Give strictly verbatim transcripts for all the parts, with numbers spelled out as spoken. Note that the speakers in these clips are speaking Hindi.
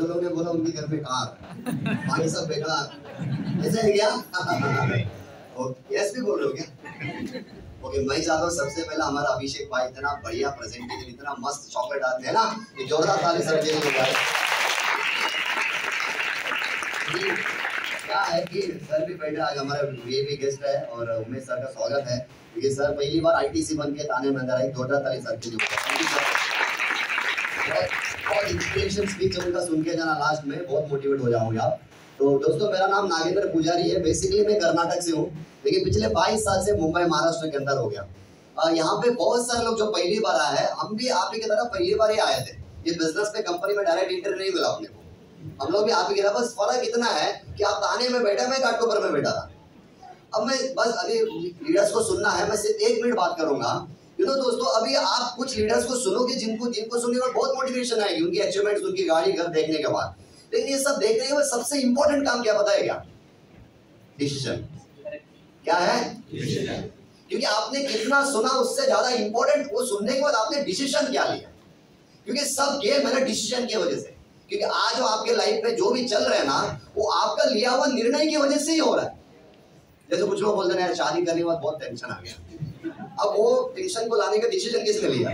जो लोगों ने बोला उनके घर में कार, बाकी सब बेकार, ऐसा है क्या? यस भी बोल रहे हो क्या? ओके, मैं चाहता हूँ सबसे पहला हमारा अभिषेक भाई इतना बढ़िया प्रेजेंटेशन, इतना मस्त चॉकलेट आते हैं ना, ये जोरदार ताली सर के लिए भाई। क्या है कि सर भी बैठे, आज हमारे वीआईपी गेस्ट है और उमेश सर का स्वागत है क्योंकि सर पहली बार आईटीसी बन के ताने में अंदर आई। जोरदार ताली सर के लिए। बहुत इंस्पिरेशन स्पीच उनका सुन के जाना, लास्ट में बहुत मोटिवेट हो जाओगे आप। तो दोस्तों, मेरा नाम नागेंद्र पुजारी है। बेसिकली मैं कर्नाटक से हूँ, लेकिन पिछले बाईस साल से मुंबई महाराष्ट्र के अंदर हो गया। यहाँ पे बहुत सारे लोग जो पहली बार आए हैं, हम भी आप ही की तरह पहली बार ही आए थे। ये बिजनेस पे कंपनी में डायरेक्ट एंट्री नहीं मिला अपने को, हम लोग भी आप ही की तरह। बस फर्क इतना है कि आप ताने में बैठा, मैं घाटकोपर में बैठा था। अब मैं बस अभी लीडर्स को सुनना है, मैं सिर्फ एक मिनट बात करूंगा। यू नो दोस्तों, अभी आप कुछ लीडर्स को सुनोगे जिनको जिनको सुनने और बहुत मोटिवेशन आएगी, उनकी अचीवमेंट्स, उनकी गाड़ी घर देखने के बाद। लेकिन ये सब देखने के बाद सबसे इंपॉर्टेंट काम क्या पता है क्या? डिसीजन। क्या है? डिसीजन। क्योंकि आपने कितना सुना उससे ज्यादा इंपॉर्टेंट वो सुनने के बाद आपने डिसीजन क्या लिया। क्योंकि सब गेम है ना डिसीजन की वजह से। क्योंकि आज जो आपके लाइफ में जो भी चल रहा है ना, वो आपका लिया हुआ निर्णय की वजह से ही हो रहा है। जैसे कुछ लोग बोलते हैं शादी करने के बाद बहुत टेंशन आ गया। अब वो टेंशन को लाने का डिसीजन किसने लिया?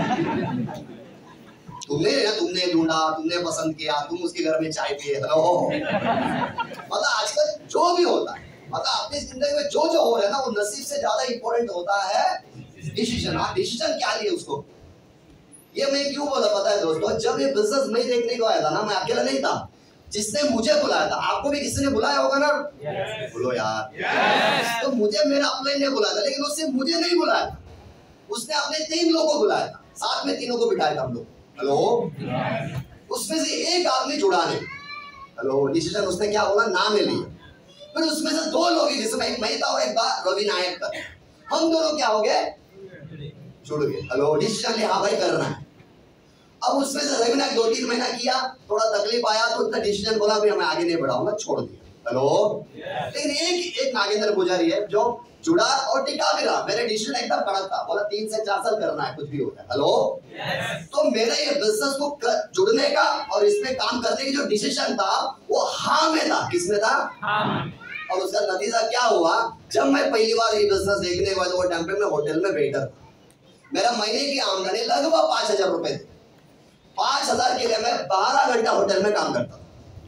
तुमने ना, तुमने ढूंढा, तुमने पसंद किया, तुम उसके घर में चाय पिए। हेलो, मतलब आजकल जो भी होता है, मतलब अपनी जिंदगी में जो जो हो रहा है ना, वो नसीब से ज्यादा इंपॉर्टेंट होता है डिसीजन। हाँ, डिसीजन क्या लिए उसको। ये मैं क्यों बोला पता है दोस्तों? जब ये बिजनेस मैं देखने को आया था ना, मैं अकेला नहीं था, जिसने मुझे बुलाया था। आपको भी किसी ने बुलाया होगा ना? yes. बोलो यार। yes. तो मुझे मेरा अपने ने बुलाया था, लेकिन उसने मुझे नहीं बुलाया था, उसने अपने तीन लोगों को बुलाया था, साथ में तीनों को बिठाया था हम लोग। Hello, yes. उसमें से एक आदमी जुड़ा नहीं। हेलो, डिसीजन उसने क्या बोला? नाम ले लिया। फिर उसमें से दो लोग, जिसमें एक मैं था और एक था रवि नायक का, हम दोनों क्या हो गए? जुड़ गए। हेलो, डिसीजन लिया, हाँ भाई करना है। अब उसमें से रवि नायक दो तीन महीना किया, थोड़ा तकलीफ आया तो उसने डिसीजन बोला भी मैं आगे नहीं बढ़ाऊंगा, छोड़ दिया। हेलो, लेकिन एक एक नागेंद्र पुजारी है जो जुड़ा और टिका भी रहा। मेरे डिसीजन एकदम कड़क था, बोला तीन से चार साल करना है, कुछ भी होता है। हेलो, तो मेरा ये बिजनेस को जुड़ने का और इसमें काम करने की जो डिसीजन था वो हाँ में था। किसमें था? हाँ। और उसका नतीजा क्या हुआ? जब मैं पहली बार ये बिजनेस देखने के बाद वो टाइम पे मैं होटल में वेटर था। मेरा महीने की आमदनी लगभग पांच हजार रुपए थी। पांच हजार के लिए मैं बारह घंटा होटल में काम करता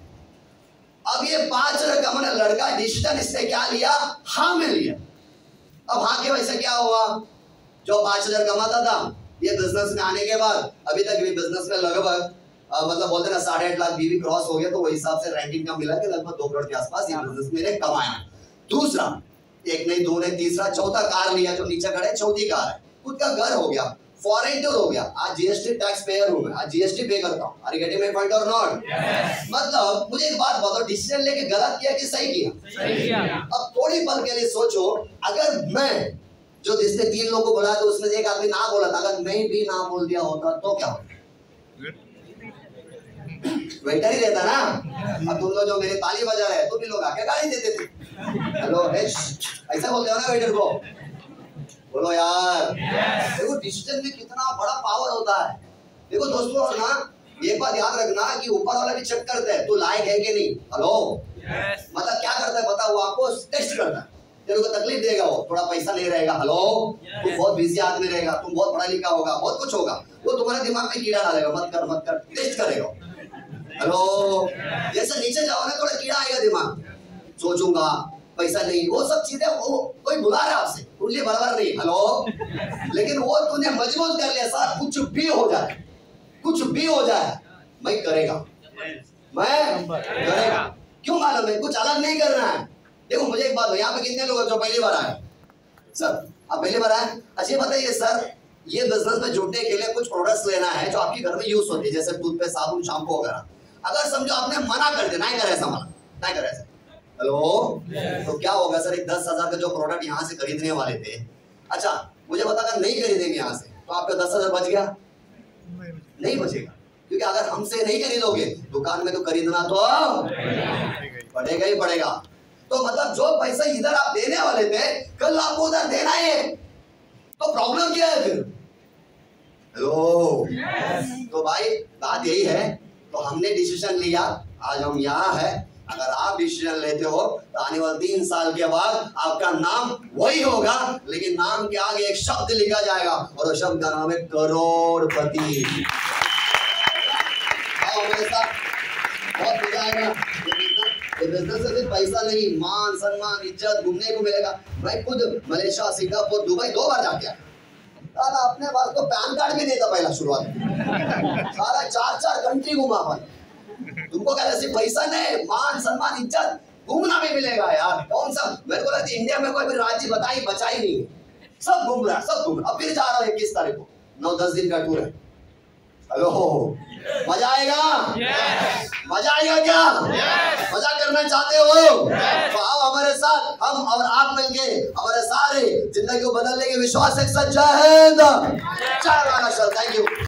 था। अब ये पांच हजार कमाने लड़का डिसीजन इसने क्या लिया? हाँ में लिया। अब हाँ के वजह से क्या हुआ? जो पांच हजार कमाता था, ये बिजनेस में आने के बाद अभी तक भी बिजनेस में लगभग मतलब बोलते ना साढ़े आठ लाख बीवी क्रॉस हो गया, तो वही हिसाब से रैंकिंग का मिला के लगभग दो करोड़ के आसपास ये बिजनेस मैंने कमाया। दूसरा, एक नहीं दो नहीं तीसरा चौथा कार लिया, जो नीचे खड़े चौथी कार है। खुद का घर हो गया, फॉरेन टूर हो गया। आज जीएसटी टैक्स पेयर हूं मैं, आज जीएसटी पे करता हूं। Are you getting my point और नॉट? मतलब मुझे एक बात बताओ, डिसीजन लेके गलत किया कि सही किया? सही किया। अब थोड़ी पल के लिए सोचो, अगर मैं जो जिसने तीन लोगों को बुलाया तो उसमें से एक आदमी ना बोला था, अगर मैं भी ना बोल दिया होता तो क्या होता? वेटर ही रहता ना। अब तुम लोग जो मेरे ताली बजा रहे हैं, तुम भी लोग आके गाली देते थे। हेलो, ऐसा बोलते हो ना वेटर को? बोलो यार। yes. देखो डिसीजन में कितना बड़ा पावर होता है। देखो दोस्तों ना, ये बात याद रखना कि ऊपर वाला भी चेक करता है तू लायक है कि नहीं। Hello, yes. मतलब क्या करता है पता? वो आपको टेस्ट करता है। तेरे को तकलीफ देगा, वो थोड़ा पैसा नहीं रहेगा। Hello, yes. तुम बहुत बिजी आदमी रहेगा, तुम बहुत पढ़ा लिखा होगा, बहुत कुछ होगा, वो तुम्हारे दिमाग में कीड़ा डालेगा, मत कर मत कर, टेस्ट करेगा। Hello, yes. जैसे नीचे जाओ ना, थोड़ा कीड़ा आएगा दिमाग, सोचूंगा पैसा नहीं, वो सब चीजें वो कोई बुला रहा है आपसे, उनके बराबर नहीं। हेलो, लेकिन वो तूने मजबूत कर लिया, सर कुछ भी हो जाए, कुछ भी हो जाए मैं करेगा, मैं करेगा। क्यों मालूम है? कुछ अलग नहीं करना है। देखो मुझे एक बात, यहाँ पे कितने लोग जो पहली बार आए? सर आप पहली बार आए? अच्छा बताइए सर, ये बिजनेस में जुड़ने के लिए कुछ प्रोडक्ट्स लेना है जो आपके घर में यूज होते हैं, जैसे टूथपेस्ट, साबुन, शैम्पू वगैरह। अगर समझो आपने मना कर दिया, नहीं करे ऐसा, मना नहीं करे ऐसा, हेलो, yes. तो क्या होगा सर? एक दस हजार का जो प्रोडक्ट यहाँ से खरीदने वाले थे, अच्छा मुझे बता कर नहीं खरीदेंगे यहाँ से, तो आपका दस हजार बच गया? नहीं बचेगा, क्योंकि अगर हमसे नहीं खरीदोगे दुकान में तो खरीदना तो पड़ेगा ही पड़ेगा। तो मतलब जो पैसा इधर आप देने वाले थे, कल आपको उधर देना है, तो प्रॉब्लम क्या है फिर? Hello, yes. तो भाई बात यही है तो हमने डिसीजन लिया, आज हम यहाँ है। अगर आप डिसीजन लेते हो तो आने वाले तीन साल के बाद आपका नाम वही होगा, लेकिन नाम के आगे एक शब्द लिखा जाएगा और वो शब्द का नाम है करोड़पति। आओ मेरे साथ, बहुत मजा आएगा। ये बिजनेस से सिर्फ पैसा नहीं, मान सम्मान इज्जत घूमने को मिलेगा। मैं खुद मलेशिया सिंगापुर दुबई दो बार जाके आया, साला अपने पास तो पैन कार्ड भी नहीं था पहला शुरुआत में, सारा चार चार कंट्री घुमा अपन। तुमको क्या सिर्फ पैसा नहीं, मान सम्मान इज्जत घूमना भी मिलेगा यार। कौन सा मेरे को लगता है इंडिया में कोई भी राज्य बताई बचाई नहीं है, सब घूम रहा है, सब घूम रहा। अब फिर जा रहा हूँ इक्कीस तारीख को, नौ दस दिन का टूर है। हेलो, मजा आएगा? yes. मजा आएगा क्या? yes. मजा करना चाहते हो? yes. तो आओ हमारे साथ, हम और आप मिलके हमारे सारे जिंदगी को बदलने के विश्वास एक सच्चा है। Thank you.